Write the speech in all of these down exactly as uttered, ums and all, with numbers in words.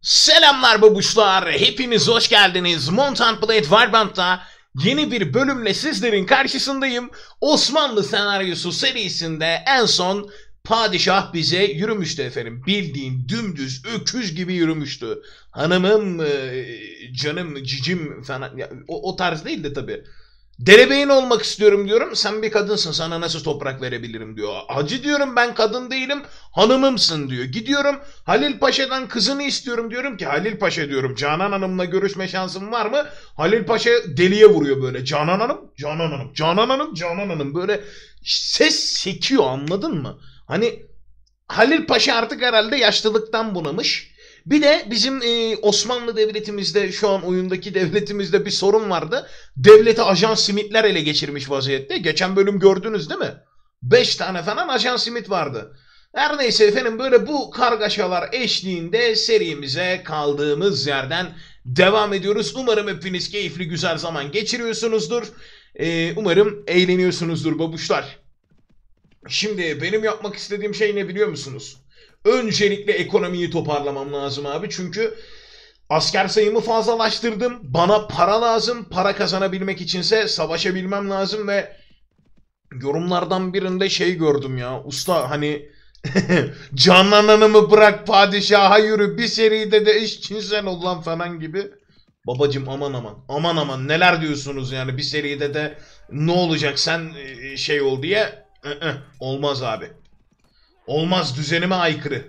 Selamlar babuşlar, hepiniz hoş geldiniz. Mount & Blade Warband'da yeni bir bölümle sizlerin karşısındayım. Osmanlı senaryosu serisinde en son padişah bize yürümüştü efendim. Bildiğin dümdüz öküz gibi yürümüştü. Hanımım, canım, cicim falan, o, o tarz değil de tabii. Derebeyin olmak istiyorum diyorum. Sen bir kadınsın, sana nasıl toprak verebilirim diyor. Hacı diyorum, ben kadın değilim, hanımımsın diyor. Gidiyorum Halil Paşa'dan kızını istiyorum, diyorum ki Halil Paşa diyorum, Canan Hanım'la görüşme şansım var mı? Halil Paşa deliye vuruyor böyle. Canan Hanım, Canan Hanım, Canan Hanım, Canan Hanım, böyle ses sekiyor, anladın mı? Hani Halil Paşa artık herhalde yaşlılıktan bunamış. Bir de bizim e, Osmanlı Devletimizde, şu an oyundaki devletimizde bir sorun vardı. Devleti ajan simitler ele geçirmiş vaziyette. Geçen bölüm gördünüz değil mi? Beş tane falan ajan simit vardı. Her neyse efendim, böyle bu kargaşalar eşliğinde serimize kaldığımız yerden devam ediyoruz. Umarım hepiniz keyifli güzel zaman geçiriyorsunuzdur. E, umarım eğleniyorsunuzdur babuşlar. Şimdi benim yapmak istediğim şey ne biliyor musunuz? Öncelikle ekonomiyi toparlamam lazım abi. Çünkü asker sayımı fazlalaştırdım. Bana para lazım. Para kazanabilmek içinse savaşabilmem lazım ve yorumlardan birinde şey gördüm ya. Usta hani Canan Hanım'ı bırak padişaha yürü, bir seride de eşcinsel ol lan falan gibi. Babacım aman aman aman aman neler diyorsunuz yani, bir seride de ne olacak sen şey ol diye. Olmaz abi. Olmaz, düzenime aykırı.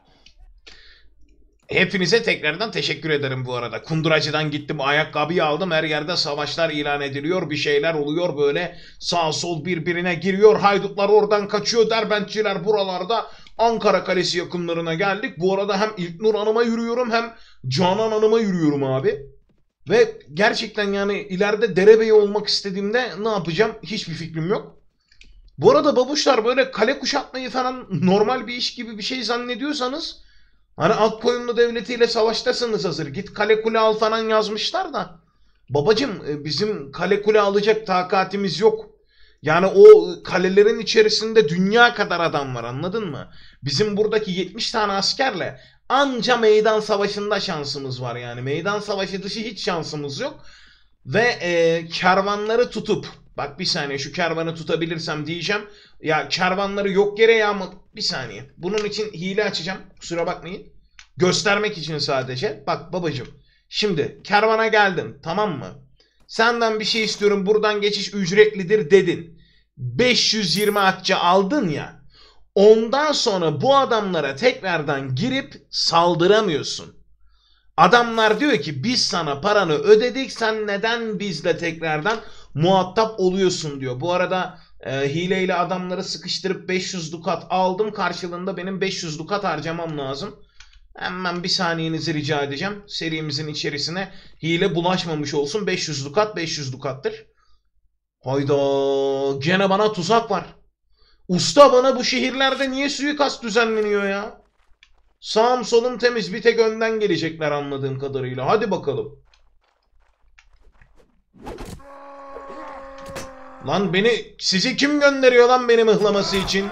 Hepinize tekrardan teşekkür ederim bu arada. Kunduracı'dan gittim, ayakkabıyı aldım, her yerde savaşlar ilan ediliyor, bir şeyler oluyor böyle, sağ sol birbirine giriyor, haydutlar oradan kaçıyor, derbentçiler buralarda. Ankara Kalesi yakınlarına geldik. Bu arada hem İlknur Hanım'a yürüyorum hem Canan Hanım'a yürüyorum abi. Ve gerçekten yani ileride derebeyi olmak istediğimde ne yapacağım hiçbir fikrim yok. Bu arada babuşlar, böyle kale kuşatmayı falan normal bir iş gibi bir şey zannediyorsanız, hani Akkoyunlu devletiyle savaştasınız hazır, git kale kule al falan yazmışlar da. Babacım bizim kale kule alacak takatimiz yok. Yani o kalelerin içerisinde dünya kadar adam var, anladın mı? Bizim buradaki yetmiş tane askerle anca meydan savaşında şansımız var yani. Meydan savaşı dışı hiç şansımız yok. Ve e, kervanları tutup, bak bir saniye şu kervanı tutabilirsem diyeceğim. Ya kervanları yok yere yağmak, bir saniye. Bunun için hile açacağım, kusura bakmayın. Göstermek için sadece. Bak babacım, şimdi kervana geldin, tamam mı? Senden bir şey istiyorum, buradan geçiş ücretlidir dedin. beş yüz yirmi akçe aldın ya. Ondan sonra bu adamlara tekrardan girip saldıramıyorsun. Adamlar diyor ki biz sana paranı ödedik, sen neden bizle tekrardan muhatap oluyorsun diyor. Bu arada e, hileyle adamları sıkıştırıp beş yüz dukat aldım. Karşılığında benim beş yüz dukat harcamam lazım. Hemen bir saniyenizi rica edeceğim. Serimizin içerisine hile bulaşmamış olsun. beş yüz dukat beş yüz dukattır. Hayda, gene bana tuzak var. Usta, bana bu şehirlerde niye suikast düzenleniyor ya? Sağım solum temiz, bir tek önden gelecekler anladığım kadarıyla. Hadi bakalım. Lan beni, sizi kim gönderiyor lan beni mıhlaması için?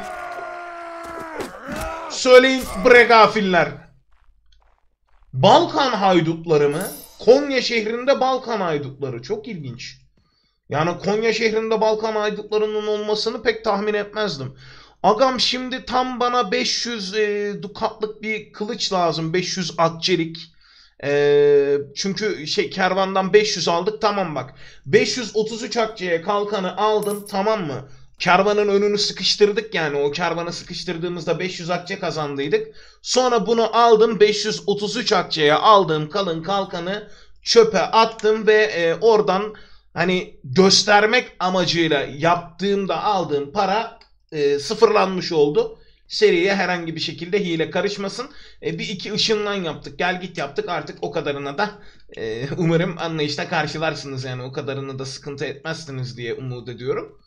Söyleyin bre gafiller. Balkan haydutları mı? Konya şehrinde Balkan haydutları. Çok ilginç. Yani Konya şehrinde Balkan haydutlarının olmasını pek tahmin etmezdim. Agam şimdi tam bana beş yüz e, dukatlık bir kılıç lazım. beş yüz akçelik. E, çünkü şey, kervandan beş yüz aldık, tamam bak. beş yüz otuz üç akçeye kalkanı aldım, tamam mı? Kervanın önünü sıkıştırdık, yani o kervanı sıkıştırdığımızda beş yüz akçe kazandıydık. Sonra bunu aldım, beş yüz otuz üç akçeye aldığım kalın kalkanı çöpe attım ve e, oradan hani göstermek amacıyla yaptığımda aldığım para e, sıfırlanmış oldu. Seriye herhangi bir şekilde hile karışmasın. E, bir iki ışınlan yaptık, gel git yaptık, artık o kadarına da e, umarım anlayışla karşılarsınız, yani o kadarını da sıkıntı etmezsiniz diye umut ediyorum.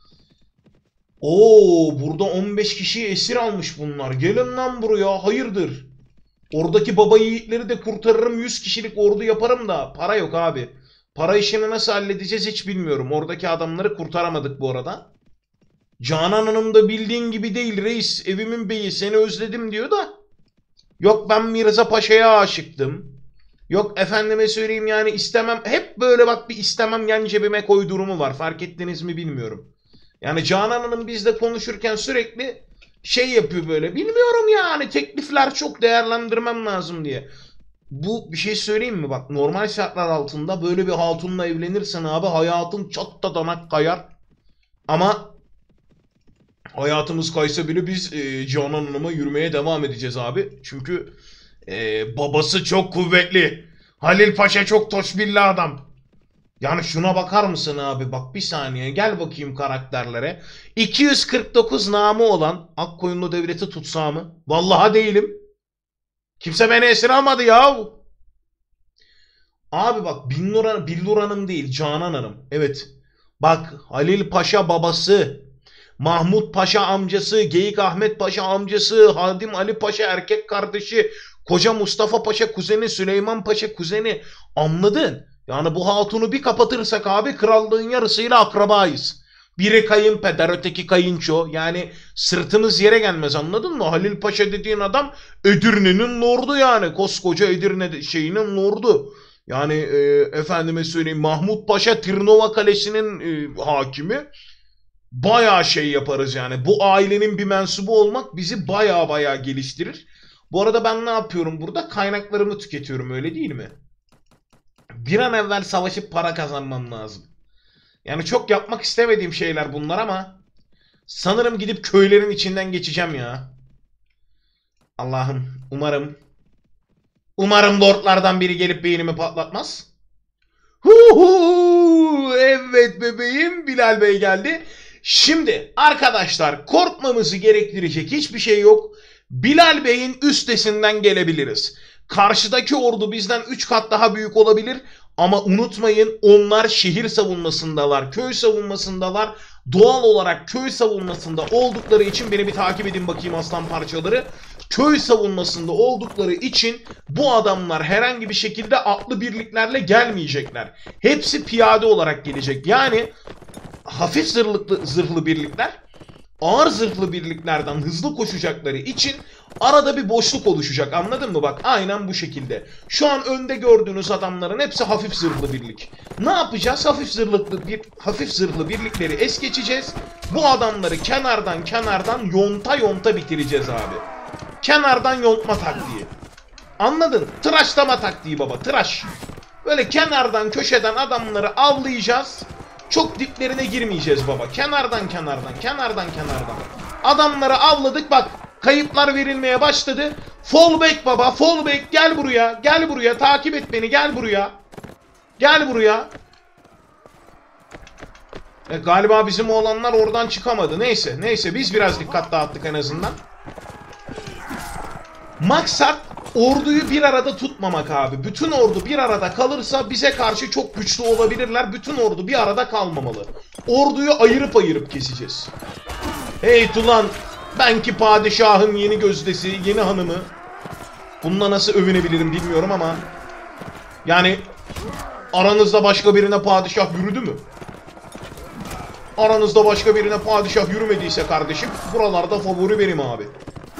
Oo, burada on beş kişiyi esir almış bunlar. Gelin lan buraya, hayırdır? Oradaki baba yiğitleri de kurtarırım, yüz kişilik ordu yaparım da para yok abi. Para işini nasıl halledeceğiz hiç bilmiyorum. Oradaki adamları kurtaramadık bu arada. Canan Hanım da bildiğin gibi değil reis. Evimin beyi, seni özledim diyor da. Yok, ben Mirza Paşa'ya aşıktım. Yok efendime söyleyeyim yani istemem. Hep böyle bak bir istemem yan cebime koy durumu var. Fark ettiniz mi bilmiyorum. Yani Canan Hanım bizle konuşurken sürekli şey yapıyor böyle. Bilmiyorum yani teklifler çok değerlendirmem lazım diye. Bu bir şey söyleyeyim mi? Bak normal şartlar altında böyle bir hatunla evlenirsen abi hayatın çatladanak kayar. Ama hayatımız kaysa bile biz e, Canan Hanım'a yürümeye devam edeceğiz abi. Çünkü e, babası çok kuvvetli. Halil Paşa çok toşbilli adam. Yani şuna bakar mısın abi? Bak bir saniye gel bakayım karakterlere. iki yüz kırk dokuz namı olan Akkoyunlu Devleti tutsağımı. Vallahi değilim. Kimse beni esir almadı ya. Abi bak Billur Hanım, Billur Hanım değil Canan Hanım. Evet. Bak Halil Paşa babası, Mahmut Paşa amcası, Geyik Ahmet Paşa amcası, Hadim Ali Paşa erkek kardeşi, Koca Mustafa Paşa kuzeni, Süleyman Paşa kuzeni. Anladın? Yani bu hatunu bir kapatırsak abi krallığın yarısıyla akrabayız. Biri kayınpeder, öteki kayınço. Yani sırtımız yere gelmez anladın mı? Halil Paşa dediğin adam Edirne'nin lordu yani. Koskoca Edirne şeyinin lordu. Yani e, efendime söyleyeyim Mahmut Paşa Tirnova Kalesi'nin e, hakimi. Bayağı şey yaparız yani. Bu ailenin bir mensubu olmak bizi bayağı bayağı geliştirir. Bu arada ben ne yapıyorum burada? Kaynaklarımı tüketiyorum öyle değil mi? Bir an evvel savaşıp para kazanmam lazım. Yani çok yapmak istemediğim şeyler bunlar ama sanırım gidip köylerin içinden geçeceğim ya. Allah'ım umarım umarım lordlardan biri gelip beynimi patlatmaz. Huhu, evet bebeğim Bilal Bey geldi. Şimdi arkadaşlar korkmamızı gerektirecek hiçbir şey yok. Bilal Bey'in üstesinden gelebiliriz. Karşıdaki ordu bizden üç kat daha büyük olabilir. Ama unutmayın onlar şehir savunmasındalar, köy savunmasındalar. Doğal olarak köy savunmasında oldukları için beni bir takip edin bakayım aslan parçaları. Köy savunmasında oldukları için bu adamlar herhangi bir şekilde atlı birliklerle gelmeyecekler. Hepsi piyade olarak gelecek. Yani hafif zırhlı, zırhlı birlikler ağır zırhlı birliklerden hızlı koşacakları için arada bir boşluk oluşacak anladın mı? Bak aynen bu şekilde. Şu an önde gördüğünüz adamların hepsi hafif zırhlı birlik. Ne yapacağız? Hafif zırhlı, bir, hafif zırhlı birlikleri es geçeceğiz. Bu adamları kenardan kenardan yonta yonta bitireceğiz abi. Kenardan yontma taktiği. Anladın? Tıraşlama taktiği baba tıraş. Böyle kenardan köşeden adamları avlayacağız. Çok diplerine girmeyeceğiz baba. Kenardan kenardan, kenardan kenardan. Adamları avladık bak. Kayıplar verilmeye başladı. Fallback baba, fallback gel buraya. Gel buraya, takip et beni, gel buraya. Gel buraya. E, galiba bizim oğlanlar oradan çıkamadı. Neyse, neyse biz biraz dikkat dağıttık en azından. Maksat orduyu bir arada tutmamak abi. Bütün ordu bir arada kalırsa bize karşı çok güçlü olabilirler. Bütün ordu bir arada kalmamalı. Orduyu ayırıp ayırıp keseceğiz. Hey tulan, ben ki padişahın yeni gözdesi, yeni hanımı. Bununla nasıl övünebilirim bilmiyorum ama. Yani aranızda başka birine padişah yürüdü mü? Aranızda başka birine padişah yürümediyse kardeşim, buralarda favori benim abi.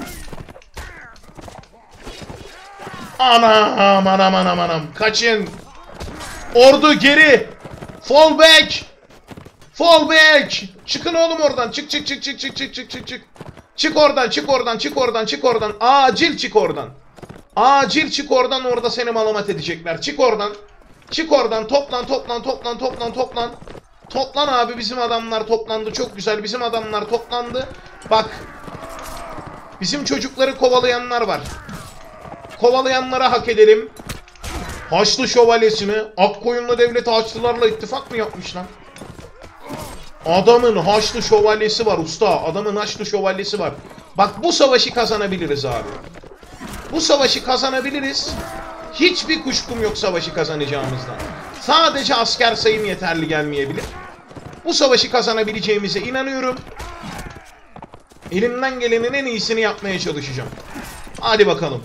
Anam anam anam anam. Kaçın. Ordu geri. Fall back. Fall back. Çıkın oğlum oradan. Çık çık çık çık çık çık çık çık çık. Çık oradan çık oradan çık oradan çık oradan. Acil çık oradan. Acil çık oradan orada seni malamat edecekler. Çık oradan. Çık oradan toplan toplan toplan toplan toplan. Toplan abi bizim adamlar toplandı. Çok güzel bizim adamlar toplandı. Bak. Bizim çocukları kovalayanlar var. Kovalayanlara hak edelim. Haçlı şövalyesi mi? Akkoyunlu devleti Haçlılarla ittifak mı yapmış lan? Adamın Haçlı şövalyesi var usta. Adamın Haçlı şövalyesi var. Bak bu savaşı kazanabiliriz abi. Bu savaşı kazanabiliriz. Hiçbir kuşkum yok savaşı kazanacağımızdan. Sadece asker sayım yeterli gelmeyebilir. Bu savaşı kazanabileceğimize inanıyorum. Elimden gelenin en iyisini yapmaya çalışacağım. Hadi bakalım.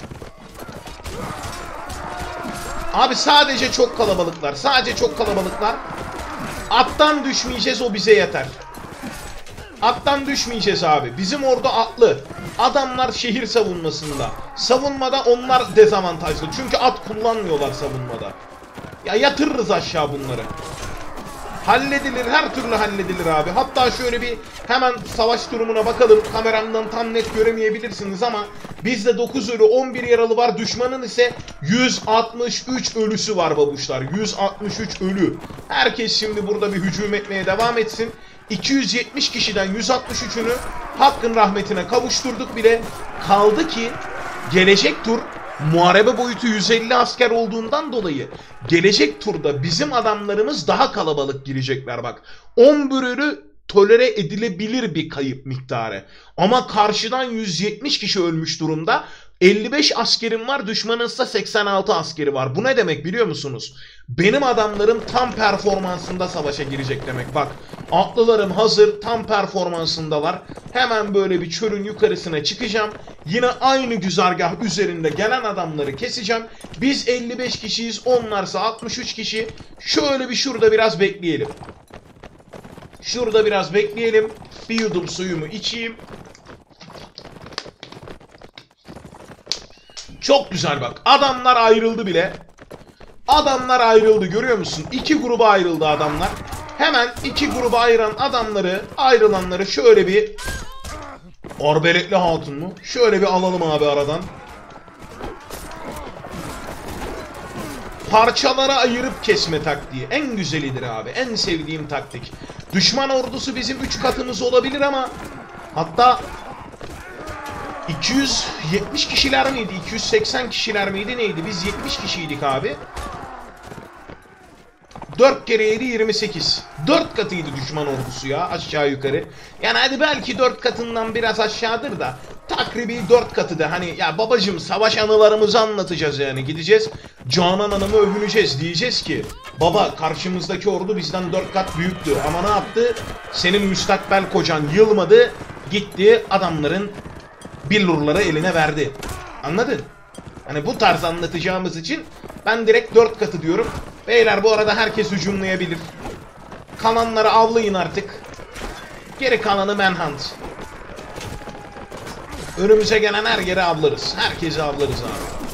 Abi sadece çok kalabalıklar. Sadece çok kalabalıklar. Attan düşmeyeceğiz o bize yeter. Attan düşmeyeceğiz abi. Bizim orada atlı. Adamlar şehir savunmasında. Savunmada onlar dezavantajlı. Çünkü at kullanmıyorlar savunmada. Ya yatırırız aşağı bunları. Halledilir, her türlü halledilir abi. Hatta şöyle bir hemen savaş durumuna bakalım. Kameramdan tam net göremeyebilirsiniz ama bizde dokuz ölü, on bir yaralı var. Düşmanın ise yüz altmış üç ölüsü var babuşlar. yüz altmış üç ölü. Herkes şimdi burada bir hücum etmeye devam etsin. iki yüz yetmiş kişiden yüz altmış üçünü Hakk'ın rahmetine kavuşturduk bile. Kaldı ki gelecek tur muharebe boyutu yüz elli asker olduğundan dolayı gelecek turda bizim adamlarımız daha kalabalık girecekler bak. on bir ölü tolere edilebilir bir kayıp miktarı. Ama karşıdan yüz yetmiş kişi ölmüş durumda. elli beş askerim var, düşmanın ise seksen altı askeri var. Bu ne demek biliyor musunuz? Benim adamlarım tam performansında savaşa girecek demek. Bak, atlılarım hazır, tam performansındalar. Hemen böyle bir çölün yukarısına çıkacağım. Yine aynı güzergah üzerinde gelen adamları keseceğim. Biz elli beş kişiyiz, onlarsa altmış üç kişi. Şöyle bir şurada biraz bekleyelim. Şurada biraz bekleyelim. Bir yudum suyumu içeyim. Çok güzel bak. Adamlar ayrıldı bile. Adamlar ayrıldı, görüyor musun? İki gruba ayrıldı adamlar. Hemen iki gruba ayıran adamları, ayrılanları şöyle bir... Arbeletli hatun mu? Şöyle bir alalım abi aradan. Parçalara ayırıp kesme taktiği. En güzelidir abi. En sevdiğim taktik. Düşman ordusu bizim üç katımız olabilir ama... Hatta... iki yüz yetmiş kişiler miydi? iki yüz seksen kişiler miydi? Neydi? Biz yetmiş kişiydik abi. dört kere yedi yirmi sekiz. dört katıydı düşman ordusu ya aşağı yukarı. Yani hadi belki dört katından biraz aşağıdır da takribi dört katı da hani ya babacım savaş anılarımızı anlatacağız yani. Gideceğiz Canan Hanım'ı övüneceğiz. Diyeceğiz ki baba karşımızdaki ordu bizden dört kat büyüktü. Ama ne yaptı? Senin müstakbel kocan yılmadı. Gitti adamların billurları eline verdi. Anladın? Hani bu tarz anlatacağımız için ben direkt dört katı diyorum. Beyler bu arada herkes hücumlayabilir. Kalanları avlayın artık. Geri kalanı manhunt. Önümüze gelen her yere avlarız. Herkesi avlarız abi.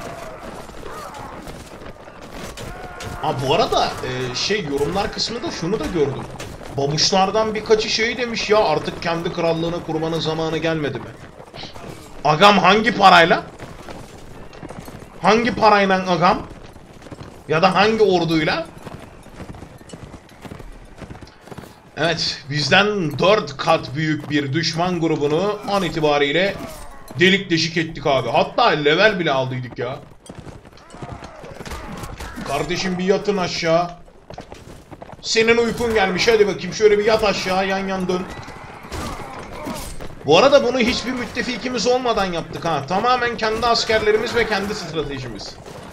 Aa, bu arada e, şey yorumlar kısmında şunu da gördüm. Babuşlardan birkaçı şey demiş ya artık kendi krallığını kurmanın zamanı gelmedi mi? Agam hangi parayla? Hangi parayla agam? Ya da hangi orduyla? Evet, bizden dört kat büyük bir düşman grubunu an itibariyle delik deşik ettik abi. Hatta level bile aldıydık ya. Kardeşim bir yatın aşağı. Senin uykun gelmiş, hadi bakayım şöyle bir yat aşağı, yan yan dön. Bu arada bunu hiçbir müttefikimiz olmadan yaptık ha. Tamamen kendi askerlerimiz ve kendi stratejimiz.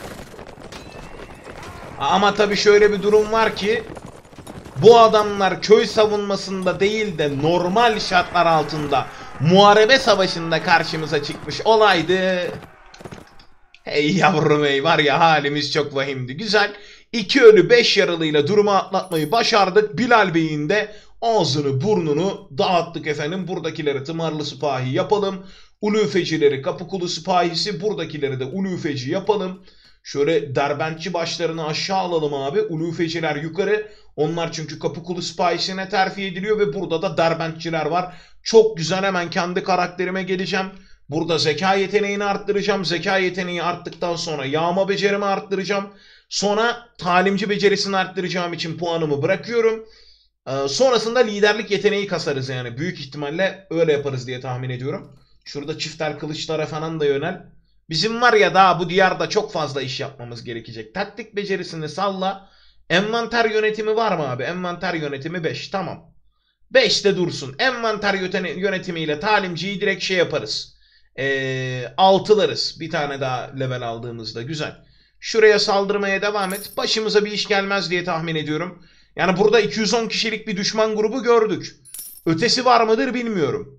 Ama tabii şöyle bir durum var ki bu adamlar köy savunmasında değil de normal şartlar altında muharebe savaşında karşımıza çıkmış olaydı. Hey yavrum hey, var ya halimiz çok vahimdi. Güzel. iki ölü beş yaralıyla durumu atlatmayı başardık. Bilal Bey'in de ağzını burnunu dağıttık efendim. Buradakileri tımarlı sipahi yapalım. Ulufecileri kapıkulu sipahisi, buradakileri de ulufeci yapalım. Şöyle derbentçi başlarını aşağı alalım abi. Ulufeciler yukarı. Onlar çünkü kapıkulu sipahisine terfi ediliyor ve burada da derbentçiler var. Çok güzel, hemen kendi karakterime geleceğim. Burada zeka yeteneğini arttıracağım. Zeka yeteneği arttıktan sonra yağma becerimi arttıracağım. Sonra talimci becerisini arttıracağım için puanımı bırakıyorum. Ee, sonrasında liderlik yeteneği kasarız yani. Büyük ihtimalle öyle yaparız diye tahmin ediyorum. Şurada çifter kılıçlara falan da yönel. Bizim var ya daha bu diyarda çok fazla iş yapmamız gerekecek. Taktik becerisini salla. Envanter yönetimi var mı abi? Envanter yönetimi beş. Tamam. beşte dursun. Envanter yönetimiyle talimciyi direkt şey yaparız. Ee, altılarız. Bir tane daha level aldığımızda. Güzel. Şuraya saldırmaya devam et. Başımıza bir iş gelmez diye tahmin ediyorum. Yani burada iki yüz on kişilik bir düşman grubu gördük. Ötesi var mıdır bilmiyorum.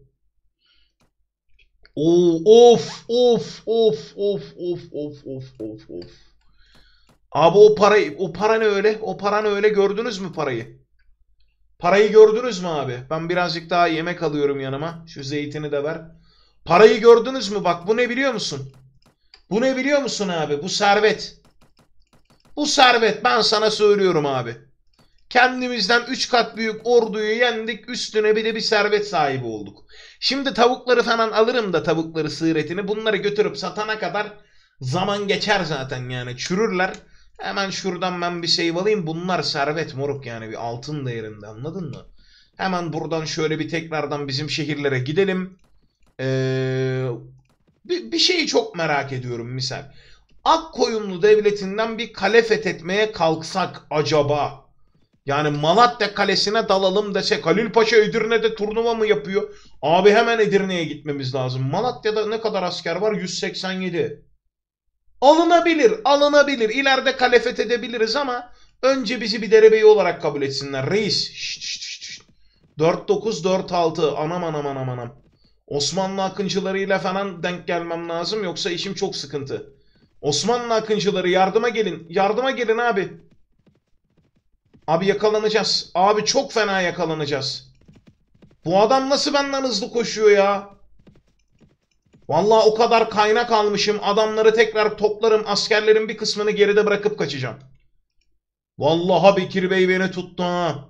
Oo, of of of of of of of of of. Abi o parayı, o para ne öyle? O para ne öyle, gördünüz mü parayı? Parayı gördünüz mü abi? Ben birazcık daha yemek alıyorum yanıma. Şu zeytini de ver. Parayı gördünüz mü? Bak bu ne biliyor musun? Bu ne biliyor musun abi? Bu servet. Bu servet, ben sana söylüyorum abi. Kendimizden üç kat büyük orduyu yendik. Üstüne bir de bir servet sahibi olduk. Şimdi tavukları falan alırım da, tavukları, sığır etini. Bunları götürüp satana kadar zaman geçer zaten yani. Çürürler. Hemen şuradan ben bir şey alayım. Bunlar servet moruk yani, bir altın değerinde, anladın mı? Hemen buradan şöyle bir tekrardan bizim şehirlere gidelim. Ee, bir, bir şeyi çok merak ediyorum misal. Akkoyunlu Devleti'nden bir kale fethetmeye kalksak acaba? Yani Malatya Kalesi'ne dalalım desek, Halil Paşa Edirne'de turnuva mı yapıyor? Abi hemen Edirne'ye gitmemiz lazım. Malatya'da ne kadar asker var? yüz seksen yedi. Alınabilir, alınabilir. İleride kale fethedebiliriz ama önce bizi bir derebeyi olarak kabul etsinler. Reis. Şşt, şşt, şşt. dört dokuz dört altı. Anam anam anam anam. Osmanlı akıncılarıyla falan denk gelmem lazım, yoksa işim çok sıkıntı. Osmanlı akıncıları yardıma gelin. Yardıma gelin abi. Abi yakalanacağız. Abi çok fena yakalanacağız. Bu adam nasıl benden hızlı koşuyor ya? Vallahi o kadar kaynak almışım. Adamları tekrar toplarım. Askerlerin bir kısmını geride bırakıp kaçacağım. Vallahi Bekir Bey beni tuttu ha.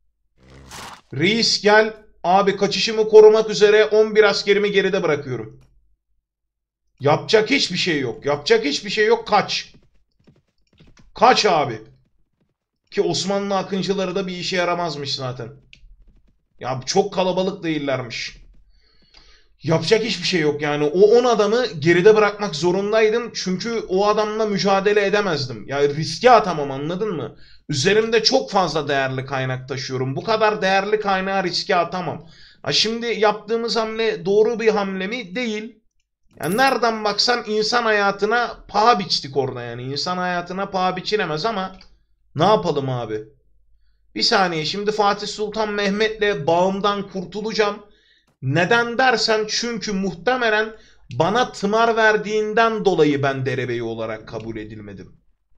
Reis gel. Abi kaçışımı korumak üzere on bir askerimi geride bırakıyorum. Yapacak hiçbir şey yok. Yapacak hiçbir şey yok. Kaç. Kaç abi. Ki Osmanlı akıncıları da bir işe yaramazmış zaten. Ya çok kalabalık değillermiş. Yapacak hiçbir şey yok yani. O on adamı geride bırakmak zorundaydım. Çünkü o adamla mücadele edemezdim. Yani riske atamam, anladın mı? Üzerimde çok fazla değerli kaynak taşıyorum. Bu kadar değerli kaynağı riske atamam. Ha şimdi yaptığımız hamle doğru bir hamle mi? Değil. Yani nereden baksan insan hayatına paha biçtik orada yani. İnsan hayatına paha biçilemez ama ne yapalım abi? Bir saniye, şimdi Fatih Sultan Mehmet'le bağımdan kurtulacağım. Neden dersen, çünkü muhtemelen bana tımar verdiğinden dolayı ben derebeyi olarak kabul edilmedim.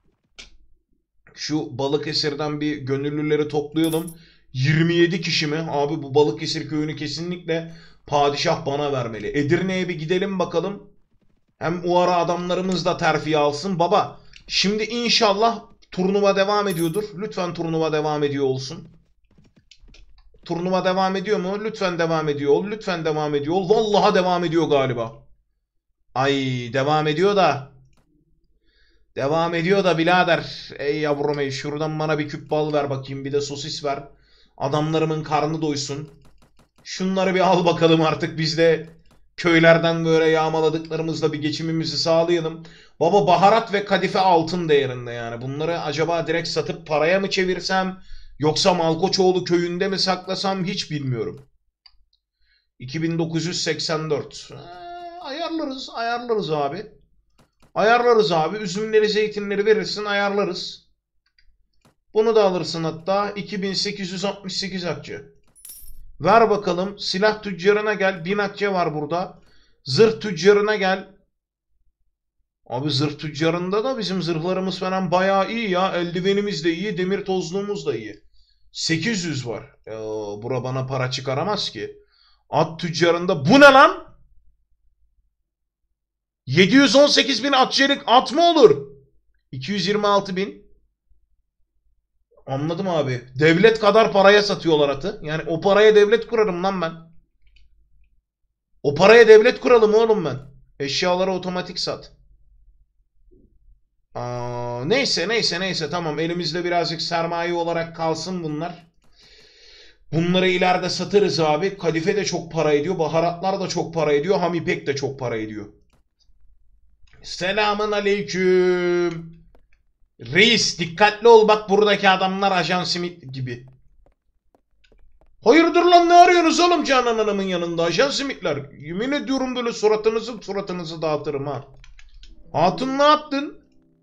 Şu Balıkesir'den bir gönüllüleri toplayalım. yirmi yedi kişi mi? Abi bu Balıkesir köyünü kesinlikle padişah bana vermeli. Edirne'ye bir gidelim bakalım. Hem o ara adamlarımız da terfi alsın. Baba şimdi inşallah turnuva devam ediyordur. Lütfen turnuva devam ediyor olsun. Turnuva devam ediyor mu? Lütfen devam ediyor ol. Lütfen devam ediyor ol. Vallahi devam ediyor galiba. Ay devam ediyor da. Devam ediyor da birader. Ey yavrum ey, şuradan bana bir küp bal ver bakayım. Bir de sosis ver. Adamlarımın karnı doysun. Şunları bir al bakalım artık, biz de köylerden böyle yağmaladıklarımızla bir geçimimizi sağlayalım. Baba baharat ve kadife altın değerinde yani. Bunları acaba direkt satıp paraya mı çevirsem, yoksa Malkoçoğlu köyünde mi saklasam hiç bilmiyorum. iki bin dokuz yüz seksen dört. Ee, ayarlarız, ayarlarız abi. Ayarlarız abi. Üzümleri, zeytinleri verirsin, ayarlarız. Bunu da alırsın hatta. iki bin sekiz yüz altmış sekiz akçe. Ver bakalım. Silah tüccarına gel. Bin akçe var burada. Zırh tüccarına gel. Abi zırh tüccarında da bizim zırhlarımız falan bayağı iyi ya. Eldivenimiz de iyi. Demir tozluğumuz da iyi. sekiz yüz var. Ya, bura bana para çıkaramaz ki. At tüccarında. Bu ne lan? yedi yüz on sekiz bin atçelik at mı olur? iki yüz yirmi altı bin. Anladım abi. Devlet kadar paraya satıyorlar atı. Yani o paraya devlet kurarım lan ben. O paraya devlet kuralım oğlum ben. Eşyaları otomatik sat. Aa, neyse neyse neyse tamam, elimizde birazcık sermaye olarak kalsın bunlar. Bunları ileride satarız abi. Kadife de çok para ediyor. Baharatlar da çok para ediyor. Ham ipek de çok para ediyor. Selamun aleyküm. Reis dikkatli ol, bak buradaki adamlar Ajan Smith gibi. Hayırdır lan, ne arıyorsunuz oğlum Canan Hanım'ın yanında? Ajan Smith'ler. Yemin ediyorum böyle suratınızı suratınızı dağıtırım ha. Hatun ne yaptın?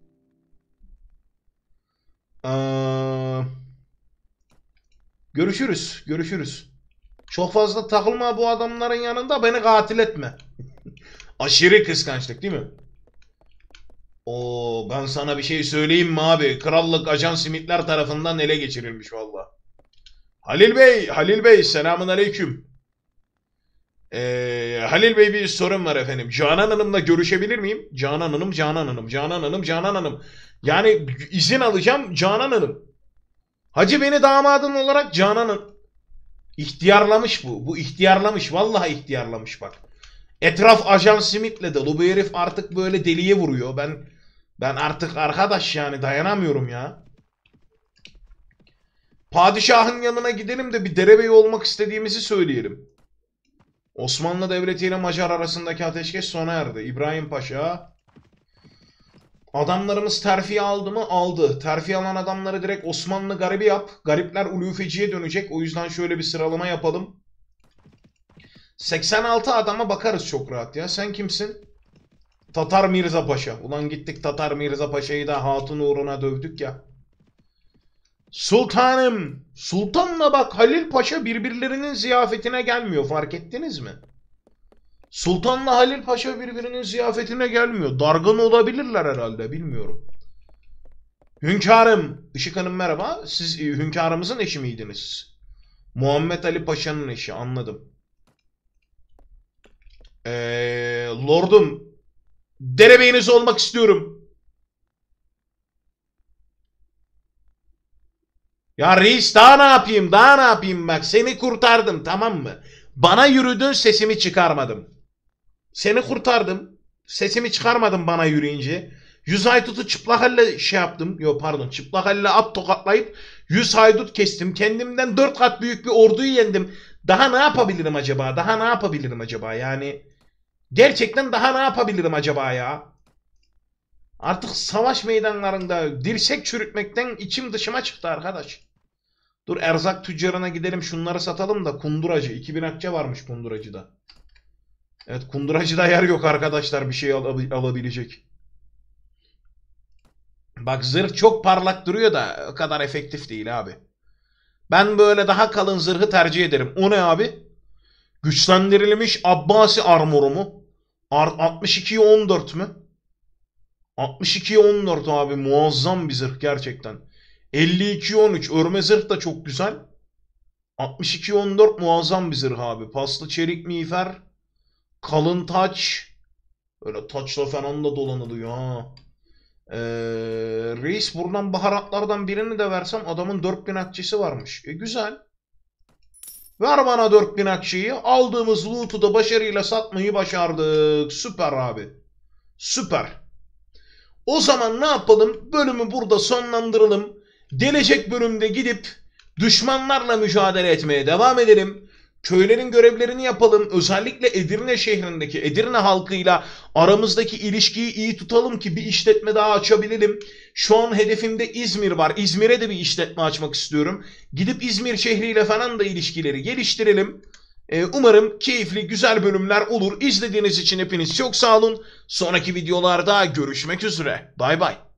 Ee, görüşürüz. Görüşürüz. Çok fazla takılma bu adamların yanında, beni katil etme. Aşırı kıskançlık değil mi? Oo, ben sana bir şey söyleyeyim mi abi? Krallık Ajan Smith'ler tarafından ele geçirilmiş valla. Halil Bey, Halil Bey selamun aleyküm. Ee, Halil Bey bir sorun var efendim. Canan Hanım'la görüşebilir miyim? Canan Hanım, Canan Hanım, Canan Hanım, Canan Hanım. Yani izin alacağım Canan Hanım. Hacı beni damadın olarak Canan Hanım. İhtiyarlamış bu. Bu ihtiyarlamış. Vallahi ihtiyarlamış bak. Etraf ajan Smith'le dolu. Bu herif artık böyle deliye vuruyor. Ben ben artık arkadaş yani dayanamıyorum ya. Padişahın yanına gidelim de bir derebeyi olmak istediğimizi söyleyelim. Osmanlı Devleti ile Macar arasındaki ateşkes sona erdi. İbrahim Paşa. Adamlarımız terfi aldı mı? Aldı. Terfi alan adamları direkt Osmanlı garibi yap. Garipler ulufeciye dönecek. O yüzden şöyle bir sıralama yapalım. seksen altı adama bakarız çok rahat ya. Sen kimsin? Tatar Mirza Paşa. Ulan gittik Tatar Mirza Paşa'yı da hatun uğruna dövdük ya. Sultanım. Sultanla bak Halil Paşa birbirlerinin ziyafetine gelmiyor. Fark ettiniz mi? Sultanla Halil Paşa birbirinin ziyafetine gelmiyor. Dargın olabilirler herhalde. Bilmiyorum. Hünkârım. Işık Hanım merhaba. Siz e, hünkârımızın eşi miydiniz? Muhammed Ali Paşa'nın eşi. Anladım. Ee, lordum. Derebeyiniz olmak istiyorum. Ya reis daha ne yapayım? Daha ne yapayım bak. Seni kurtardım tamam mı? Bana yürüdün sesimi çıkarmadım. Seni kurtardım. Sesimi çıkarmadım bana yürüyünce. Yüz haydutu çıplak elle şey yaptım. Yok pardon çıplak elle at tokatlayıp yüz haydut kestim. Kendimden dört kat büyük bir orduyu yendim. Daha ne yapabilirim acaba? Daha ne yapabilirim acaba? Yani gerçekten daha ne yapabilirim acaba ya? Artık savaş meydanlarında dirsek çürütmekten içim dışıma çıktı arkadaş. Dur erzak tüccarına gidelim şunları satalım da kunduracı. iki bin akçe varmış kunduracıda. Evet kunduracıda yer yok arkadaşlar bir şey al alabilecek. Bak zırh çok parlak duruyor da o kadar efektif değil abi. Ben böyle daha kalın zırhı tercih ederim. O ne abi? Güçlendirilmiş Abbasi armoru mu? altmış ikiye on dört mü? altmış ikiye on dört abi muazzam bir zırh gerçekten. elli ikiye on üç örme zırh da çok güzel. altmış ikiye on dört muazzam bir zırh abi. Paslı çelik miğfer. Kalın taç. Öyle taçla falan da dolanılıyor ha. Ee, reis buradan baharatlardan birini de versem adamın dört bin akçesi varmış. E güzel. Ver bana dört bin akçeyi. Aldığımız loot'u da başarıyla satmayı başardık. Süper abi. Süper. O zaman ne yapalım? Bölümü burada sonlandıralım. Gelecek bölümde gidip düşmanlarla mücadele etmeye devam edelim. Köylerin görevlerini yapalım. Özellikle Edirne şehrindeki Edirne halkıyla aramızdaki ilişkiyi iyi tutalım ki bir işletme daha açabilelim. Şu an hedefimde İzmir var. İzmir'e de bir işletme açmak istiyorum. Gidip İzmir şehriyle falan da ilişkileri geliştirelim. Ee, umarım keyifli güzel bölümler olur. İzlediğiniz için hepiniz çok sağ olun. Sonraki videolarda görüşmek üzere. Bay bay.